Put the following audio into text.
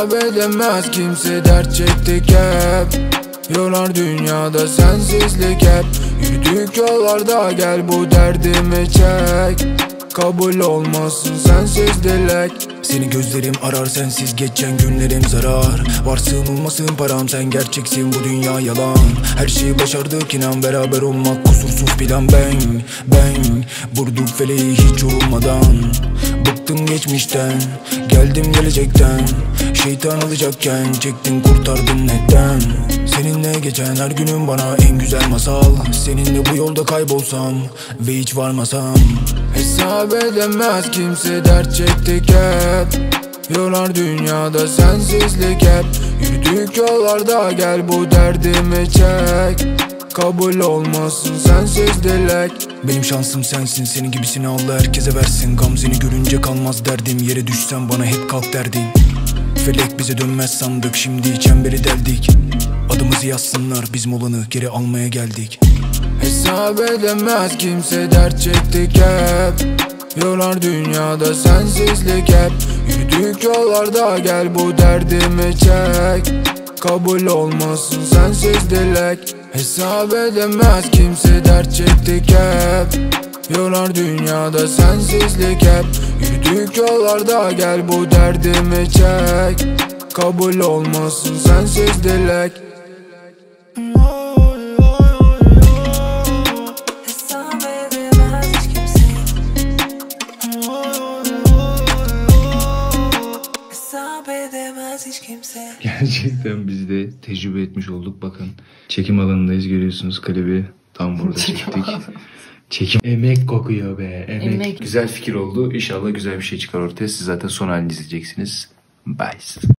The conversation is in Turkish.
Hesap edemez kimse, dert çektik hep. Yorar dünyada sensizlik hep. Yürüdük yollarda, gel bu derdimi çek. Kabul olmasın sensiz dilek. Seni gözlerim arar, sensiz geçen günlerim zarar. Varsın olmasın param, sen gerçeksin, bu dünya yalan. Her şeyi başardık inan, beraber olmak kusursuz plan. Bang vurduk feleği hiç yorulmadan. Bıktım geçmişten, geldim gelecekten. Şeytan alacakken çektin kurtardın neden? Seninle geçen her günüm bana en güzel masal. Seninle bu yolda kaybolsam ve hiç varmasam. Hesap edemez kimse, dert çektik hep. Yorar dünyada sensizlik hep. Yürüdük yollarda, gel bu derdimi çek. Kabul olmasın sensiz dilek. Benim şansım sensin, senin gibisini Allah herkese versin. Gamzeni görünce kalmaz derdim, yere düşsem bana hep kalk derdin. Felek bize dönmez sandık, şimdi çemberi deldik. Adımızı yazsınlar, bizim olanı geri almaya geldik. Hesap edemez kimse, dert çektik hep. Yorar dünyada sensizlik hep. Yürüdük yollarda, gel bu derdimi çek. Kabul olmasın sensiz dilek. Hesap edemez kimse, dert çektik hep. Yorar dünyada sensizlik hep. Yürüdük yollarda, gel bu derdimi çek. Kabul olmasın sensiz dilek. Gerçekten biz de tecrübe etmiş olduk. Bakın çekim alanındayız, görüyorsunuz klibi tam burada çektik. Çekim emek kokuyor be, emek. Güzel fikir oldu. İnşallah güzel bir şey çıkar ortaya. Siz zaten son halini izleyeceksiniz. Bye.